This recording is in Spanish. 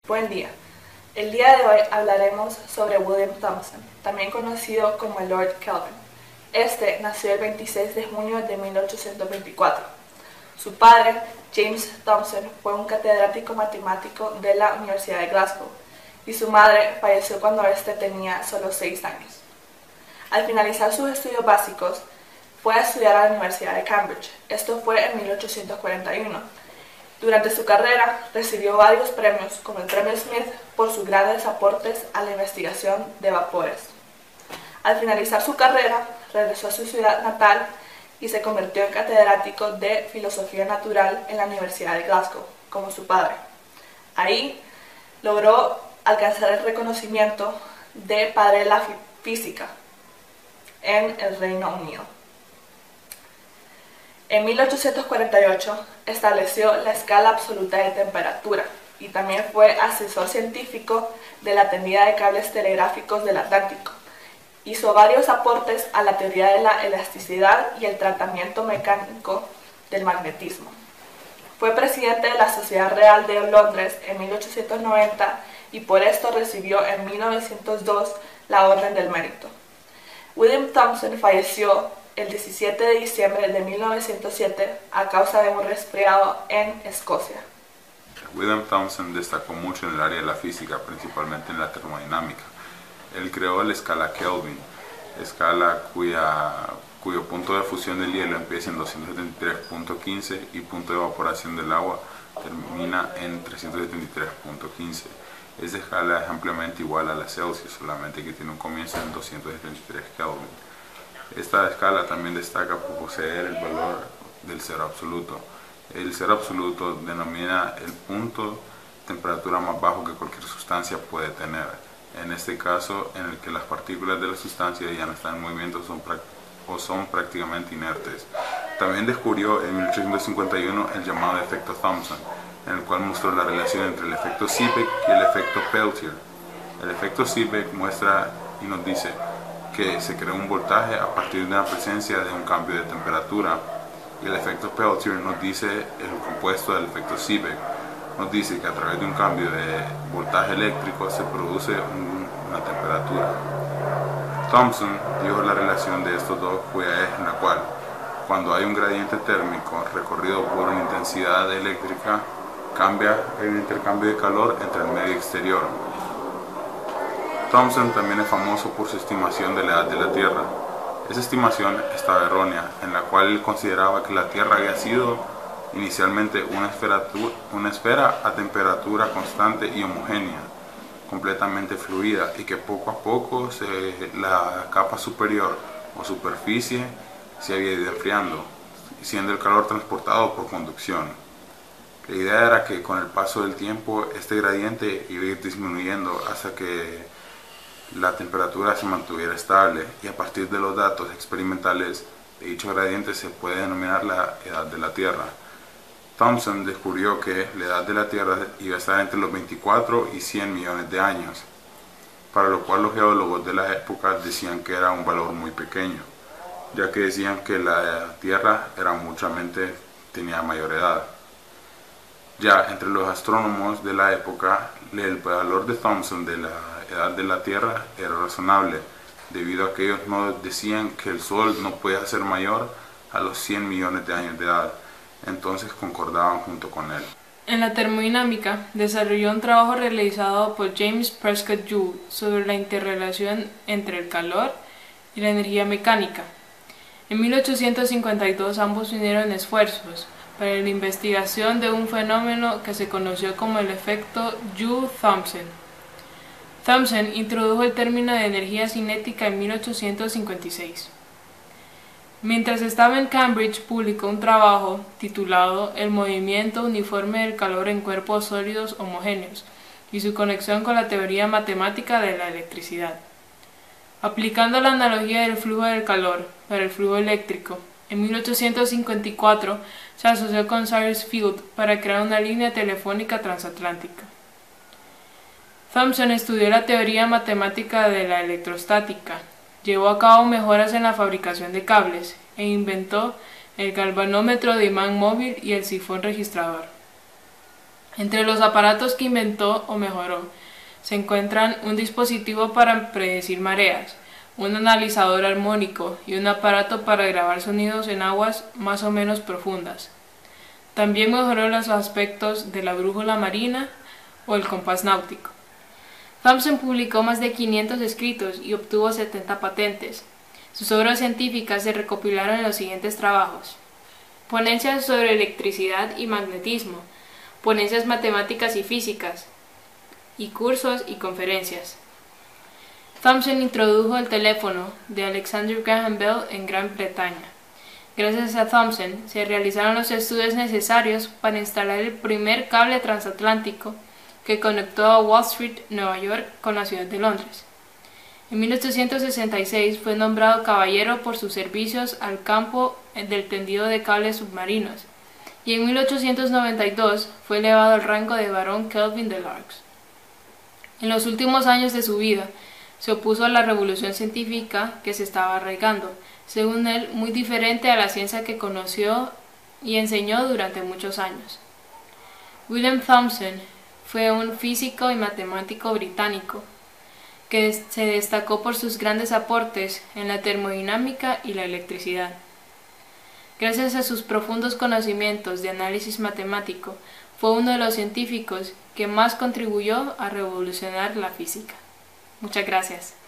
Buen día. El día de hoy hablaremos sobre William Thomson, también conocido como el Lord Kelvin. Este nació el 26 de junio de 1824. Su padre, James Thomson, fue un catedrático matemático de la Universidad de Glasgow, y su madre falleció cuando éste tenía solo 6 años. Al finalizar sus estudios básicos, fue a estudiar a la Universidad de Cambridge. Esto fue en 1841. Durante su carrera recibió varios premios, como el Premio Smith, por sus grandes aportes a la investigación de vapores. Al finalizar su carrera, regresó a su ciudad natal y se convirtió en catedrático de Filosofía Natural en la Universidad de Glasgow, como su padre. Ahí logró alcanzar el reconocimiento de padre de la física en el Reino Unido. En 1848 estableció la escala absoluta de temperatura y también fue asesor científico de la tendida de cables telegráficos del Atlántico. Hizo varios aportes a la teoría de la elasticidad y el tratamiento mecánico del magnetismo. Fue presidente de la Sociedad Real de Londres en 1890 y por esto recibió en 1902 la Orden del Mérito. William Thomson falleció el 17 de diciembre de 1907 a causa de un resfriado en Escocia. William Thomson destacó mucho en el área de la física, principalmente en la termodinámica. Él creó la escala Kelvin, escala cuyo punto de fusión del hielo empieza en 273.15 y punto de evaporación del agua termina en 373.15. Esta escala es ampliamente igual a la Celsius, solamente que tiene un comienzo en 273 Kelvin. Esta escala también destaca por poseer el valor del cero absoluto. El cero absoluto denomina el punto de temperatura más bajo que cualquier sustancia puede tener. En este caso, en el que las partículas de la sustancia ya no están en movimiento o son prácticamente inertes. También descubrió en 1851 el llamado efecto Thomson, en el cual mostró la relación entre el efecto Seebeck y el efecto Peltier. El efecto Seebeck muestra y nos dice que se crea un voltaje a partir de la presencia de un cambio de temperatura, y el efecto Peltier nos dice el compuesto del efecto Seebeck. Nos dice que a través de un cambio de voltaje eléctrico se produce una temperatura. Thomson dijo la relación de estos dos fue en la cual, cuando hay un gradiente térmico recorrido por una intensidad eléctrica, hay un intercambio de calor entre el medio exterior. Thomson también es famoso por su estimación de la edad de la Tierra. Esa estimación estaba errónea, en la cual él consideraba que la Tierra había sido inicialmente una esfera a temperatura constante y homogénea, completamente fluida, y que poco a poco la capa superior o superficie se había ido enfriando, siendo el calor transportado por conducción. La idea era que con el paso del tiempo este gradiente iba a ir disminuyendo hasta que la temperatura se mantuviera estable, y a partir de los datos experimentales de dicho gradiente se puede denominar la edad de la Tierra. Thomson descubrió que la edad de la Tierra iba a estar entre los 24 y 100 millones de años, para lo cual los geólogos de la época decían que era un valor muy pequeño, ya que decían que la Tierra tenía mayor edad. Ya entre los astrónomos de la época, el valor de Thomson de la edad de la Tierra era razonable, debido a que ellos no decían que el Sol no podía ser mayor a los 100 millones de años de edad, entonces concordaban junto con él. En la termodinámica, desarrolló un trabajo realizado por James Prescott Joule sobre la interrelación entre el calor y la energía mecánica. En 1852 ambos unieron esfuerzos para la investigación de un fenómeno que se conoció como el efecto Joule-Thomson. Thomson introdujo el término de energía cinética en 1856. Mientras estaba en Cambridge, publicó un trabajo titulado El movimiento uniforme del calor en cuerpos sólidos homogéneos y su conexión con la teoría matemática de la electricidad. Aplicando la analogía del flujo del calor para el flujo eléctrico, en 1854 se asoció con Cyrus Field para crear una línea telefónica transatlántica. Thomson estudió la teoría matemática de la electrostática, llevó a cabo mejoras en la fabricación de cables e inventó el galvanómetro de imán móvil y el sifón registrador. Entre los aparatos que inventó o mejoró se encuentran un dispositivo para predecir mareas, un analizador armónico y un aparato para grabar sonidos en aguas más o menos profundas. También mejoró los aspectos de la brújula marina o el compás náutico. Thomson publicó más de 500 escritos y obtuvo 70 patentes. Sus obras científicas se recopilaron en los siguientes trabajos: ponencias sobre electricidad y magnetismo, ponencias matemáticas y físicas, y cursos y conferencias. Thomson introdujo el teléfono de Alexander Graham Bell en Gran Bretaña. Gracias a Thomson se realizaron los estudios necesarios para instalar el primer cable transatlántico que conectó a Wall Street, Nueva York, con la ciudad de Londres. En 1866 fue nombrado caballero por sus servicios al campo del tendido de cables submarinos, y en 1892 fue elevado al rango de barón Kelvin de Largs. En los últimos años de su vida, se opuso a la revolución científica que se estaba arraigando, según él, muy diferente a la ciencia que conoció y enseñó durante muchos años. William Thomson fue un físico y matemático británico que se destacó por sus grandes aportes en la termodinámica y la electricidad. Gracias a sus profundos conocimientos de análisis matemático, fue uno de los científicos que más contribuyó a revolucionar la física. Muchas gracias.